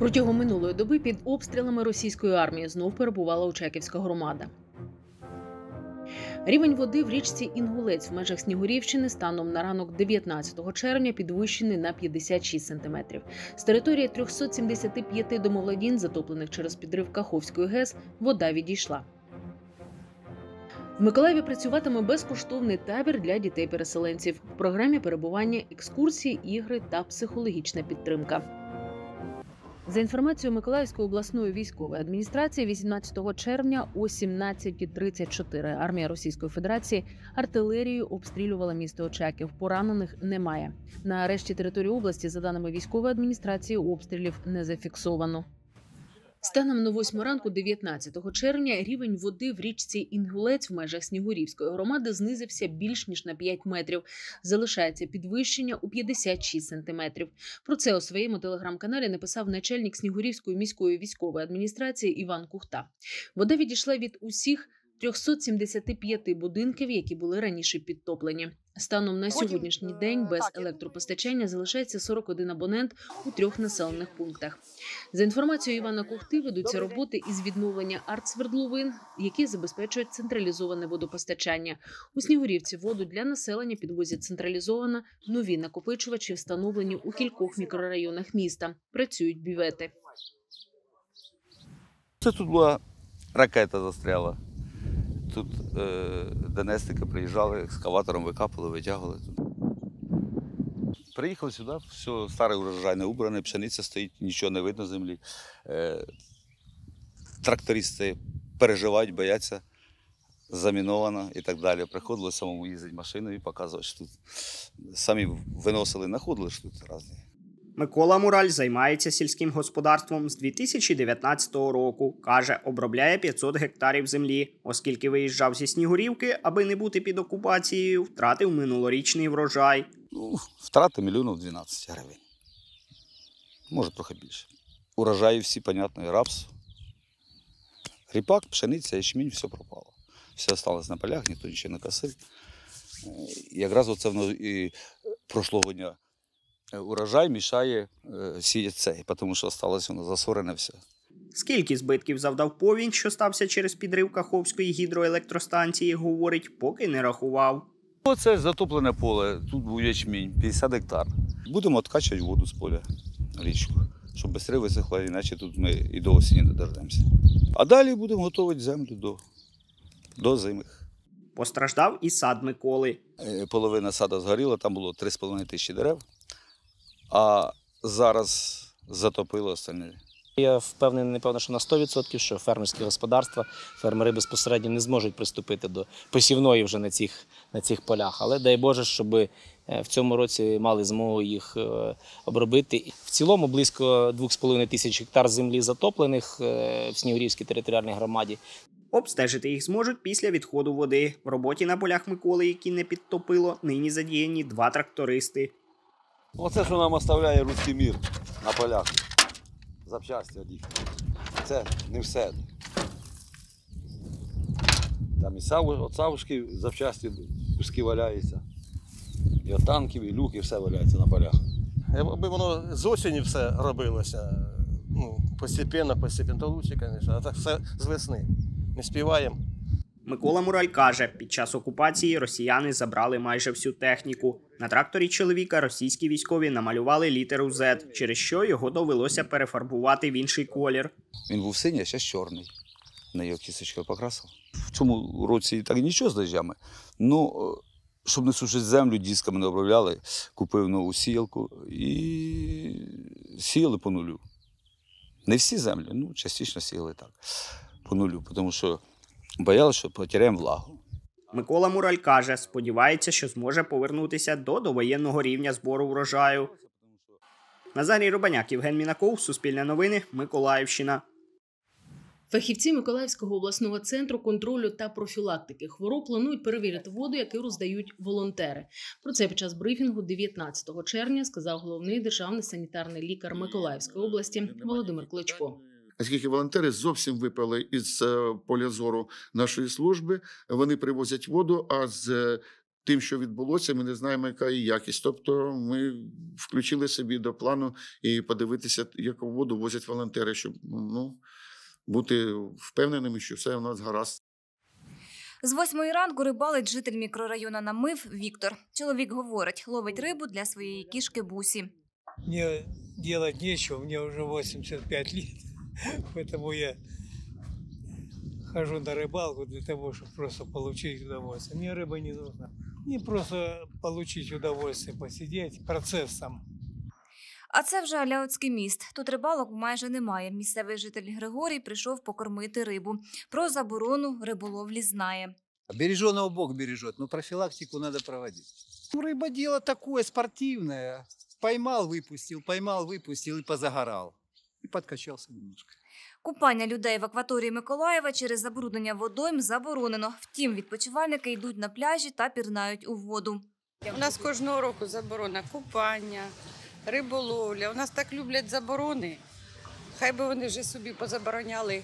Протягом минулої доби під обстрілами російської армії знов перебувала Очаківська громада. Рівень води в річці Інгулець в межах Снігурівщини станом на ранок 19 червня підвищений на 56 сантиметрів. З території 375 домовладінь, затоплених через підрив Каховської ГЕС, вода відійшла. В Миколаєві працюватиме безкоштовний табір для дітей-переселенців. В програмі перебування екскурсії, ігри та психологічна підтримка. За інформацією Миколаївської обласної військової адміністрації, 18 червня о 17:34 армія Російської Федерації артилерією обстрілювала місто Очаків. Поранених немає. На решті території області, за даними військової адміністрації, обстрілів не зафіксовано. Станом на 8 ранку 19 червня рівень води в річці Інгулець в межах Снігурівської громади знизився більш ніж на 5 метрів. Залишається підвищення у 56 сантиметрів. Про це у своєму телеграм-каналі написав начальник Снігурівської міської військової адміністрації Іван Кухта. Вода відійшла від усіх 375 будинків, які були раніше підтоплені. Станом на сьогоднішній день без електропостачання залишається 41 абонент у 3 населених пунктах. За інформацією Івана Кухти, ведуться роботи із відновлення артсвердловин, які забезпечують централізоване водопостачання. У Снігурівці воду для населення підвозять централізовано. Нові накопичувачі встановлені у кількох мікрорайонах міста. Працюють бювети. Це тут була ракета застряла. Тут ДНСники приїжджали, екскаватором викапали, витягували. Приїхали сюди, все, старий урожай не убраний, пшениця стоїть, нічого не видно з землі. Трактористи переживають, бояться, заміновано і так далі. Приходилось самому їздити машиною і показувати, що тут самі виносили, знаходили, що тут різні. Микола Мураль займається сільським господарством з 2019 року. Каже, обробляє 500 гектарів землі. Оскільки виїжджав зі Снігурівки, аби не бути під окупацією, втратив минулорічний врожай. Втрати мільйонів 12 гривень. Може, трохи більше. Урожаї всі, понятно, і рапс. Ріпак, пшениця, ячмінь, все пропало. Все залишилось на полях, ніхто нічого не косив. І якраз оце воно і прошлого дня. Урожай мішає сіяти цей, тому що залишилось воно засорене все. Скільки збитків завдав повінь, що стався через підрив Каховської гідроелектростанції, говорить, поки не рахував. Оце затоплене поле, тут був ячмінь, 50 гектар. Будемо відкачувати воду з поля, річку, щоб швидше висохло, іначе тут ми і до осені не дождемося. А далі будемо готувати землю до зими. Постраждав і сад Миколи. Половина саду згоріла, там було 3,5 тисячі дерев. А зараз затопило остальне. Я впевнений, напевно, що на 100%, що фермерські господарства, фермери безпосередньо не зможуть приступити до посівної вже на цих полях. Але дай Боже, щоб в цьому році мали змогу їх обробити. В цілому близько 2,5 тисяч гектар землі затоплених в Снігурівській територіальній громаді. Обстежити їх зможуть після відходу води. В роботі на полях Миколи, які не підтопило, нині задіяні 2 трактористи. Оце, що нам оставляє руський мір на полях. Запчасті одні. Це не все. Там і савушки запчасті куски валяються. І от танків, і люки, все валяється на полях. Якби воно з осені все робилося, постепенно, то лучше, звісно, а так все з весни. Не співаємо. Микола Мураль каже, під час окупації росіяни забрали майже всю техніку. На тракторі чоловіка російські військові намалювали літеру Z, через що його довелося перефарбувати в інший колір. Він був синій, а зараз чорний. На його кісточку покрасив. В цьому році так нічого з дощами. Ну, щоб не сушити землю, дисками не обробляли, купив нову сіялку і сіяли по нулю. Не всі землі, частично сіяли так, по нулю, тому що боялися, що потеряємо влагу. Микола Мураль каже, сподівається, що зможе повернутися до довоєнного рівня збору врожаю. Назарій Рубаняк, Євген Мінаков, Суспільне новини, Миколаївщина. Фахівці Миколаївського обласного центру контролю та профілактики хвороб планують перевірити воду, яку роздають волонтери. Про це під час брифінгу 19 червня сказав головний державний санітарний лікар Миколаївської області Володимир Кличко. Оскільки волонтери зовсім випали із поля зору нашої служби, вони привозять воду, а з тим, що відбулося, ми не знаємо, яка її якість. Тобто ми включили собі до плану і подивитися, яку воду возять волонтери, щоб бути впевненими, що все у нас гаразд. З 8-ї ранку рибалить житель мікрорайону Намив Віктор. Чоловік говорить, ловить рибу для своєї кішки Бусі. Мне делать нечего, мне уже 85 лет, поэтому я хожу на рыбалку для того, чтобы просто получить удовольствие. Мне рыба не нужна. Мне просто получить удовольствие, посидеть, процесс сам. А це вже Аляутський міст. Тут рибалок майже немає. Місцевий житель Григорій прийшов покормити рибу. Про заборону риболовлі знає. Береженого Бог бережет, но профилактику надо проводить. Рыба дело такое спортивное. Поймал, выпустил и позагорал. И подкачался немножко. Купання людей в акваторії Миколаєва через забруднення водойм заборонено. Втім, відпочивальники йдуть на пляжі та пірнають у воду. У нас кожного року заборона купання, риболовля. У нас так люблять заборони. Хай би вони вже собі позабороняли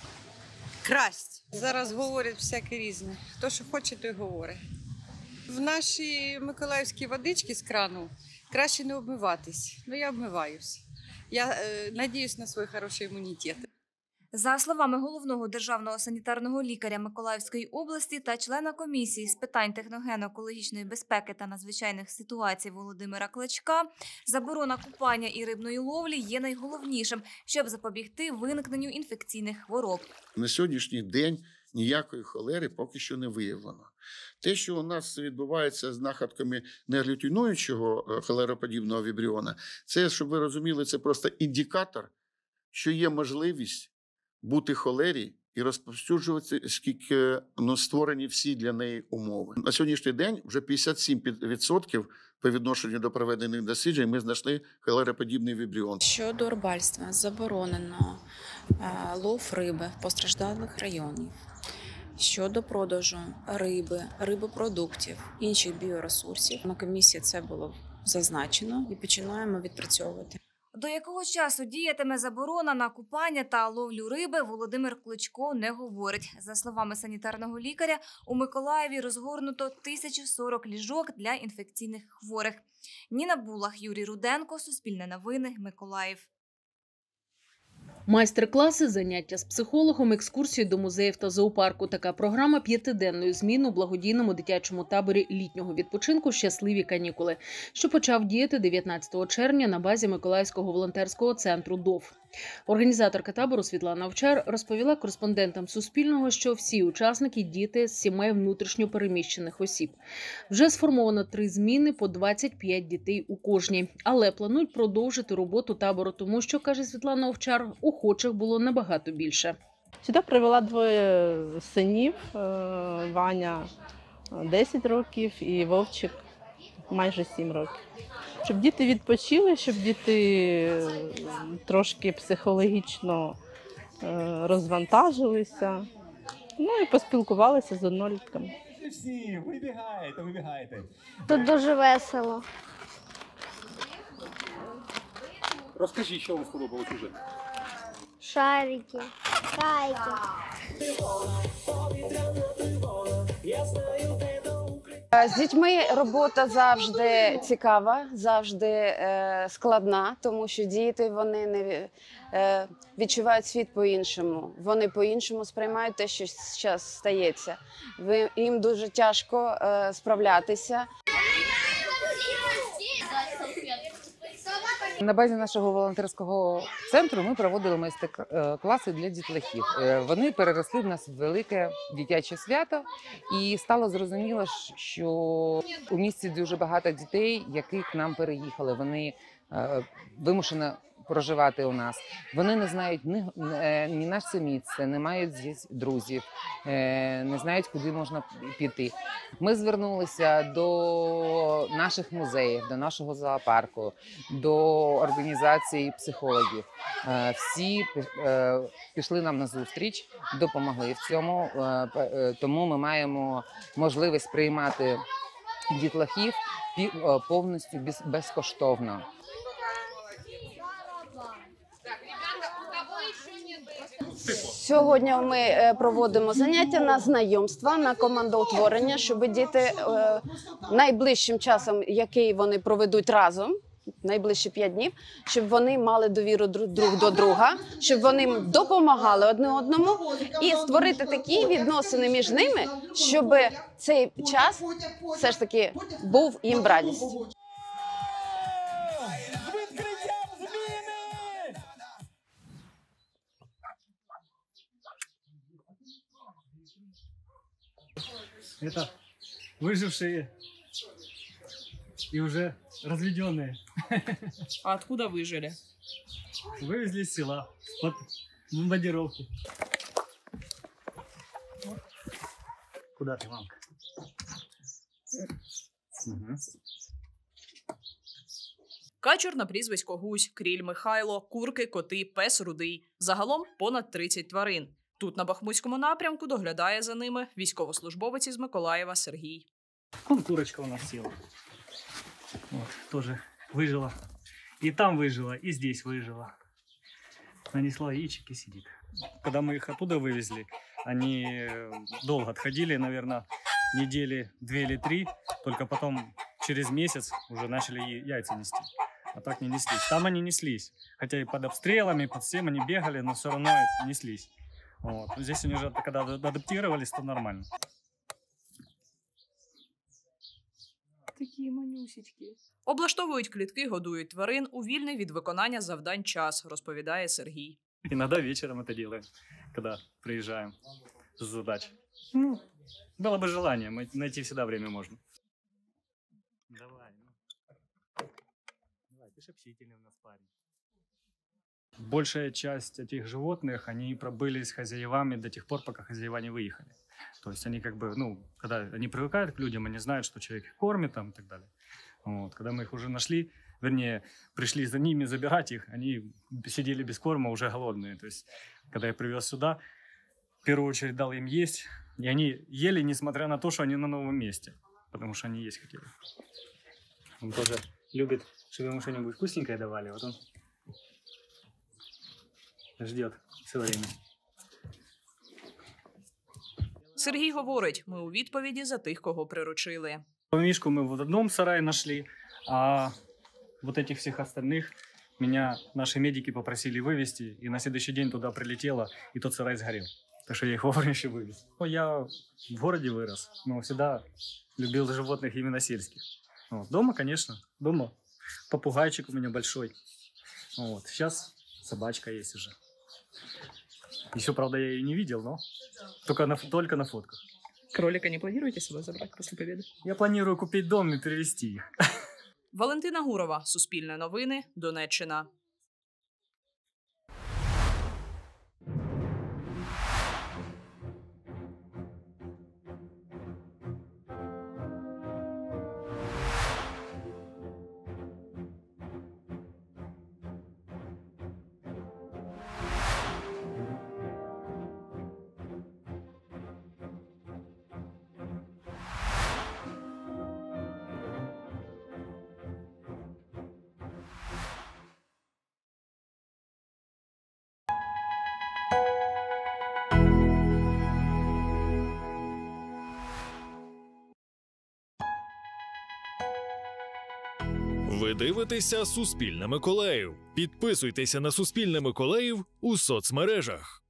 красть. Зараз говорять всяке різне. Хто що хоче, той говорить. В нашій миколаївській водичці з крану краще не обмиватись. Ну, я обмиваюсь. Я надіюсь на свій хороший імунітет. За словами головного державного санітарного лікаря Миколаївської області та члена комісії з питань техногенно-екологічної безпеки та надзвичайних ситуацій Володимира Клочка, заборона купання і рибної ловлі є найголовнішим, щоб запобігти виникненню інфекційних хвороб. На сьогоднішній день ніякої холери поки що не виявлено. Те, що у нас відбувається з находками неаглютинуючого холероподібного вібріона, це, щоб ви розуміли, це просто індикатор, що є можливість бути холері і розповсюджуватися, скільки створені всі для неї умови. На сьогоднішній день вже 57% по відношенню до проведених досліджень ми знайшли холероподібний вібріон. Щодо рибальства заборонено лов риби в постраждалих районів. Щодо продажу риби, рибопродуктів, інших біоресурсів. На комісії це було зазначено і починаємо відпрацьовувати. До якого часу діятиме заборона на купання та ловлю риби, Володимир Клочко не говорить. За словами санітарного лікаря, у Миколаєві розгорнуто 1040 ліжок для інфекційних хворих. Ніна Булах, Юрій Руденко, Суспільне новини, Миколаїв. Майстер-класи, заняття з психологом, екскурсії до музеїв та зоопарку. Така програма 5-денної зміни у благодійному дитячому таборі літнього відпочинку «Щасливі канікули», що почав діяти 19 червня на базі Миколаївського волонтерського центру ДОВ. Організаторка табору Світлана Овчар розповіла кореспондентам Суспільного, що всі учасники – діти з сімей внутрішньо переміщених осіб. Вже сформовано 3 зміни по 25 дітей у кожній. Але планують продовжити роботу табору, тому що, каже Світлана Овчар, охочих було набагато більше. Сюди привела 2 синів, Ваня 10 років і Вовчик майже 7 років. Щоб діти відпочили, щоб діти трошки психологічно розвантажилися, ну і поспілкувалися з однолітками. Всі, вибігайте. Тут дуже весело. Розкажіть, що вам сподобалось уже? Шарики, кайки. З дітьми робота завжди цікава, завжди складна, тому що діти вони не відчувають світ по-іншому. Вони по-іншому сприймають те, що зараз стається. Їм дуже тяжко справлятися. На базі нашого волонтерського центру ми проводили майстер-класи для дітлахів. Вони переросли в нас в велике дитяче свято, і стало зрозуміло, що у місті дуже багато дітей, які к нам переїхали. Вони вимушено проживати у нас. Вони не знають ні наше місце, не мають здесь друзів, не знають, куди можна піти. Ми звернулися до наших музеїв, до нашого зоопарку, до організацій психологів. Всі пішли нам на зустріч, допомогли в цьому, тому ми маємо можливість приймати дітлахів повністю безкоштовно. Тихо. Сьогодні ми проводимо заняття на знайомства, на командоутворення, щоб діти найближчим часом, який вони проведуть разом, найближчі 5 днів, щоб вони мали довіру друг до друга, щоб вони допомагали одне одному і створити такі відносини між ними, щоб цей час все ж таки був їм в радість. Это выжившие и уже разведенные. А откуда выжили? Вывезли из села под бомбардировки. Куда ты, мамка? Угу. Качур на прізвисько Гусь, Кріль Михайло, курки, коти, пес Рудий. Загалом понад 30 тварин. Тут на Бахмутському напрямку доглядає за ними військовослужбовець із Миколаєва Сергій. Вон курочка у нас села. Вот, тоже выжила. И там выжила, и здесь выжила. Нанесла яичек и сидит. Когда мы их оттуда вывезли, они долго отходили, наверное, недели 2 или 3. Только потом, через месяц, уже начали яйца нести. А так не неслись. Там они неслись. Хотя и под обстрелами, под всем они бегали, но все равно неслись. Вот. Здесь они уже, когда адаптировались, то нормально. Такі манюсечки. Облаштовують клітки, годують тварин у вільний від виконання завдань час, розповідає Сергій. Иногда вечером это делаем, когда приезжаем с задач. Ну, было бы желание, найти всегда время можно. Давай, ты ж общительный у нас парень. Большая часть этих животных, они пробыли с хозяевами до тех пор, пока хозяева не выехали. То есть они как бы, ну, когда они привыкают к людям, они знают, что человек их кормит там и так далее. Вот. Когда мы их уже нашли, вернее, пришли за ними забирать их, они сидели без корма, уже голодные. То есть, когда я привез сюда, в первую очередь дал им есть, и они ели, несмотря на то, что они на новом месте, потому что они есть хотели. Он тоже любит, чтобы ему что-нибудь вкусненькое давали, вот он ждет все время. Сергій говорить, ми у відповіді за тих, кого приручили. Мишку мы в одном сарае нашли, а вот этих всех остальных меня наши медики попросили вывести, и на следующий день туда прилетело, и тот сарай сгорел. Так что я их вовремя еще вывез. Я в городе вырос, но всегда любил животных именно сельских. Вот. Дома, конечно, дома попугайчик у меня большой. Вот. Сейчас собачка есть уже. Еще, правда, я ее не видел, но только на фотках. Кролика не планируете с собой забрать после победы? Я планирую купить дом и перевезти их. Валентина Гурова, Суспільне новини, Донеччина. Ви дивитеся Суспільне Миколаїв. Підписуйтеся на Суспільне Миколаїв у соцмережах.